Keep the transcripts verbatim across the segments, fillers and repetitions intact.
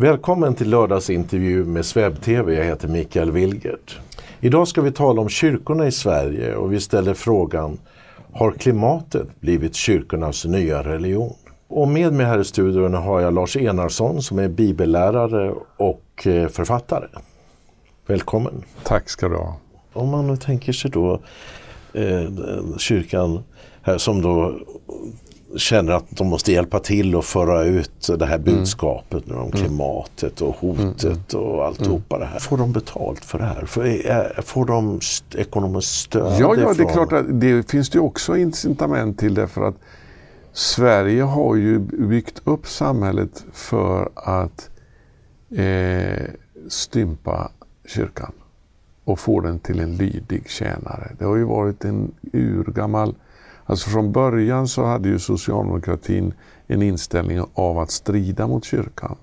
Välkommen till lördagsintervju med Sveb T V. Jag heter Mikael Wilgert. Idag ska vi tala om kyrkorna i Sverige och vi ställer frågan: har klimatet blivit kyrkornas nya religion? Och med mig här i studion har jag Lars Enarsson som är bibellärare och författare. Välkommen. Tack ska du ha. Om man nu tänker sig då eh, kyrkan här som då känner att de måste hjälpa till och föra ut det här budskapet mm. om klimatet och hotet mm. och alltihopa det här. Får de betalt för det här? Får, får de st- ekonomiskt stöd? Ja, ja, det är klart att det finns det också incitament till det, för att Sverige har ju byggt upp samhället för att eh, stympa kyrkan och få den till en lydig tjänare. Det har ju varit en urgammal... Alltså från början så hade ju socialdemokratin en inställning av att strida mot kyrkan.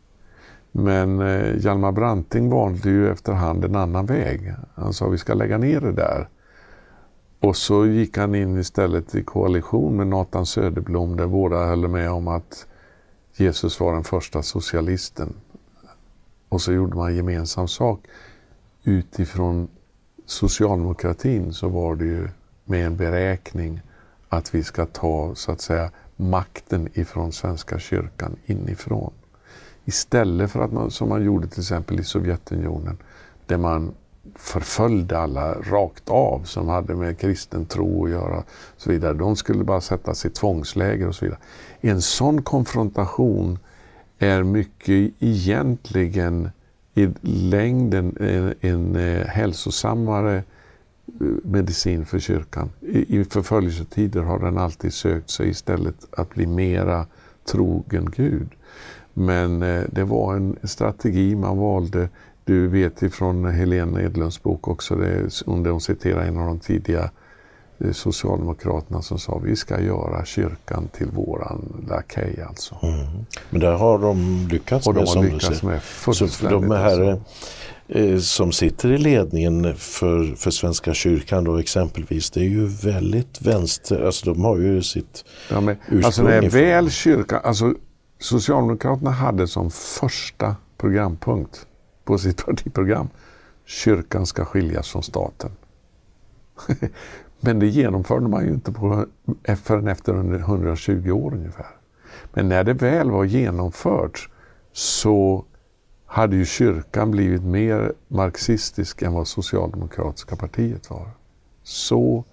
Men eh, Hjalmar Branting valde ju efterhand en annan väg. Han sa vi ska lägga ner det där. Och så gick han in istället i koalition med Nathan Söderblom där båda höll med om att Jesus var den första socialisten. Och så gjorde man gemensam sak. Utifrån socialdemokratin så var det ju med en beräkning att vi ska ta så att säga makten ifrån Svenska kyrkan inifrån. Istället för att man, som man gjorde till exempel i Sovjetunionen, där man förföljde alla rakt av som hade med kristen tro att göra och så vidare. De skulle bara sättas i tvångsläger och så vidare. En sån konfrontation är mycket egentligen i längden en, en eh, hälsosammare medicin för kyrkan. I, i förföljelsetider har den alltid sökt sig istället att bli mera trogen Gud. Men eh, det var en strategi man valde. Du vet ifrån Helene Edlunds bok också, det, under hon citerar en av de tidiga eh, socialdemokraterna som sa vi ska göra kyrkan till våran lakej alltså. Mm. Men där har de lyckats Och med, de har som lyckats du säger. med fullständigt. De här alltså. som sitter i ledningen för, för Svenska kyrkan då exempelvis, det är ju väldigt vänster, alltså de har ju sitt ja, men, ursprung. Alltså när väl kyrkan, alltså Socialdemokraterna hade som första programpunkt på sitt partiprogram, kyrkan ska skiljas från staten. Men det genomförde man ju inte på, förrän efter hundratjugo år ungefär. Men när det väl var genomfört så hade ju kyrkan blivit mer marxistisk än vad socialdemokratiska partiet var. Så,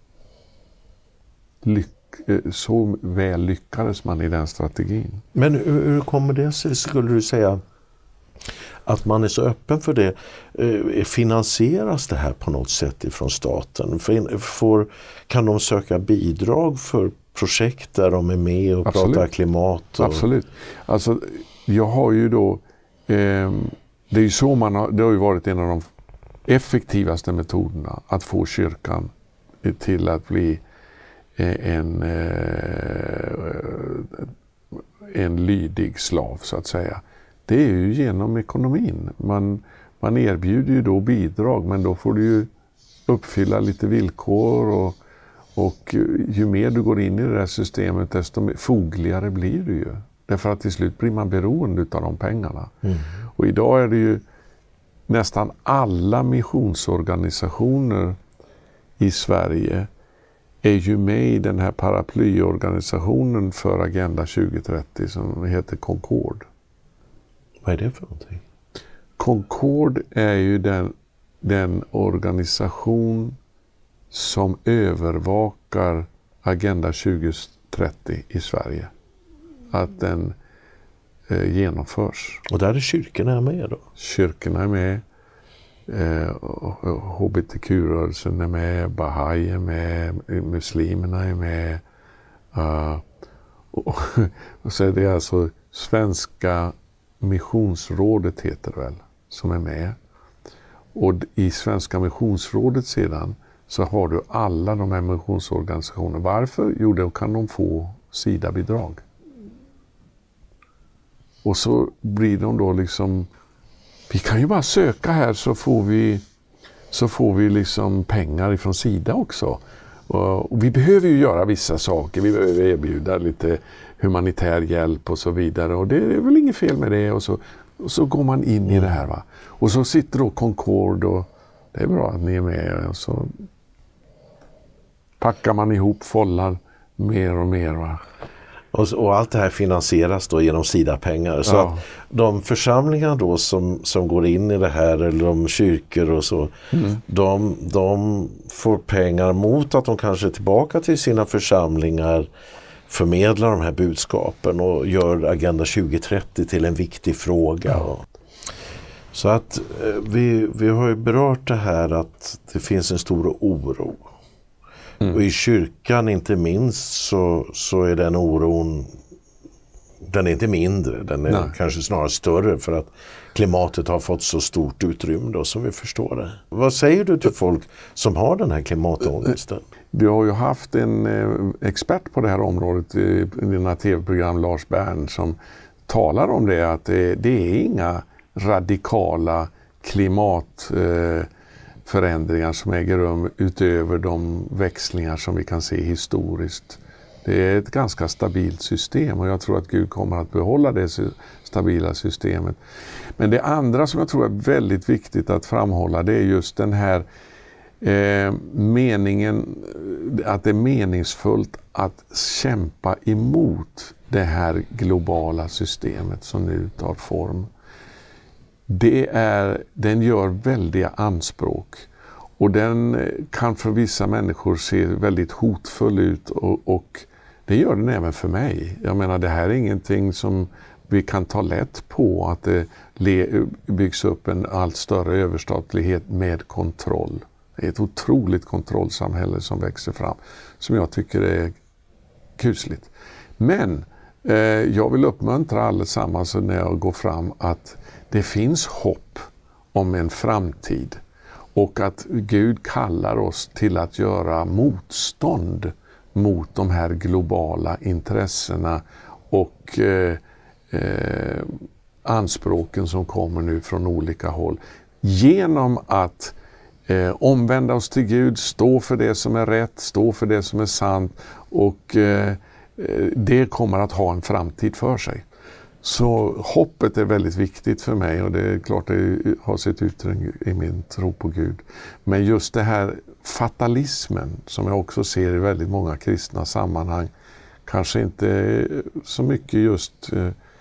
lyck- så väl lyckades man i den strategin. Men hur, hur kommer det sig, skulle du säga, att man är så öppen för det? Finansieras det här på något sätt ifrån staten? Får, kan de söka bidrag för projekt där de är med och Absolut. pratar klimat? Och... Absolut. Alltså, jag har ju då det är ju så man har, det har ju varit en av de effektivaste metoderna att få kyrkan till att bli en, en lydig slav så att säga. Det är ju genom ekonomin. Man, man erbjuder ju då bidrag, men då får du ju uppfylla lite villkor och, och ju mer du går in i det här systemet desto fogligare blir du ju. Därför att till slut blir man beroende av de pengarna. Mm. Och idag är det ju nästan alla missionsorganisationer i Sverige är ju med i den här paraplyorganisationen för Agenda tjugo trettio som heter Concord. Vad är det för någonting? Concord är ju den, den organisation som övervakar Agenda tjugo trettio i Sverige. Att den eh, genomförs. Och där är kyrkorna med då? Kyrkorna är med. Eh, H B T Q-rörelsen är med. Bahai är med. Muslimerna är med. Uh, och, och så är det alltså Svenska missionsrådet heter det väl, som är med. Och i Svenska missionsrådet sedan så har du alla de här missionsorganisationerna. Varför? Jo, då kan de få SIDA-bidrag. Och så blir de då liksom, vi kan ju bara söka här så får vi, så får vi liksom pengar ifrån SIDA också. Och vi behöver ju göra vissa saker. Vi behöver erbjuda lite humanitär hjälp och så vidare. Och det är väl inget fel med det. Och så, och så går man in mm. i det här. Va? Och så sitter då Concord och det är bra att ni är med. Och så packar man ihop follar mer och mer. Va? Och, och allt det här finansieras då genom SIDA-pengar. Så ja. att de församlingar då som, som går in i det här, eller de kyrkor och så, mm. de, de får pengar mot att de kanske är tillbaka till sina församlingar, förmedlar de här budskapen och gör Agenda tjugo trettio till en viktig fråga. Ja. Så att vi, vi har ju berört det här att det finns en stor oro. Mm. Och i kyrkan inte minst så, så är den oron, den är inte mindre, den är Nej. kanske snarare större för att klimatet har fått så stort utrymme då, som vi förstår det. Vad säger du till folk som har den här klimatångesten? Du har ju haft en eh, expert på det här området i dina tv-program, Lars Bern, som talar om det, att det, det är inga radikala klimat eh, förändringar som äger rum utöver de växlingar som vi kan se historiskt. Det är ett ganska stabilt system och jag tror att Gud kommer att behålla det stabila systemet. Men det andra som jag tror är väldigt viktigt att framhålla, det är just den här eh, meningen, att det är meningsfullt att kämpa emot det här globala systemet som nu tar form. Det är, den gör väldiga anspråk och den kan för vissa människor se väldigt hotfull ut och, och det gör den även för mig. Jag menar, det här är ingenting som vi kan ta lätt på, att det byggs upp en allt större överstatlighet med kontroll. Det är ett otroligt kontrollsamhälle som växer fram som jag tycker är kusligt. Men eh, jag vill uppmuntra allesammans när jag går fram att det finns hopp om en framtid och att Gud kallar oss till att göra motstånd mot de här globala intressena och eh, eh, anspråken som kommer nu från olika håll. Genom att eh, omvända oss till Gud, stå för det som är rätt, stå för det som är sant och eh, det kommer att ha en framtid för sig. Så hoppet är väldigt viktigt för mig och det är klart det har sitt uttryck i min tro på Gud. Men just det här fatalismen som jag också ser i väldigt många kristna sammanhang, kanske inte så mycket just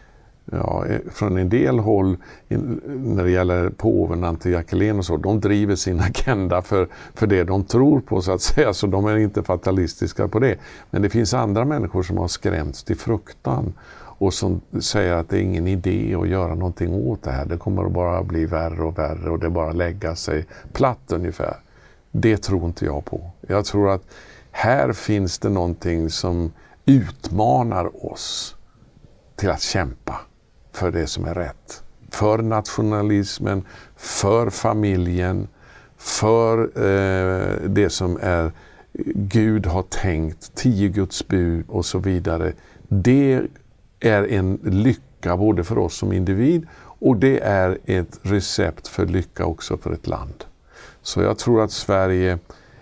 ja, från en del håll när det gäller påven, Antiochus och så, de driver sin agenda för, för det de tror på så att säga, så de är inte fatalistiska på det. Men det finns andra människor som har skrämts till fruktan och som säger att det är ingen idé att göra någonting åt det här. Det kommer att bara bli värre och värre och det bara lägga sig platt ungefär. Det tror inte jag på. Jag tror att här finns det någonting som utmanar oss till att kämpa för det som är rätt. För nationalismen, för familjen, för eh, det som är Gud har tänkt, tio Guds bud och så vidare. Det är en lycka både för oss som individ och det är ett recept för lycka också för ett land. Så jag tror att Sverige,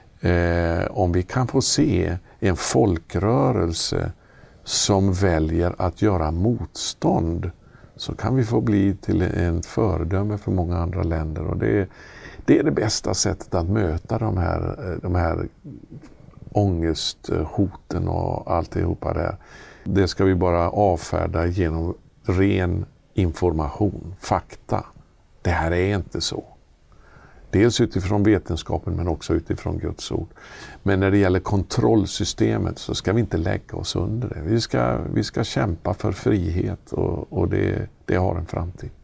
eh, om vi kan få se en folkrörelse som väljer att göra motstånd, så kan vi få bli till en föredöme för många andra länder. Och det, det är det bästa sättet att möta de här, de här ångesthoten och alltihopa där. Det ska vi bara avfärda genom ren information, fakta. Det här är inte så. Dels utifrån vetenskapen men också utifrån Guds ord. Men när det gäller kontrollsystemet så ska vi inte lägga oss under det. Vi ska, vi ska kämpa för frihet och, och det, det har en framtid.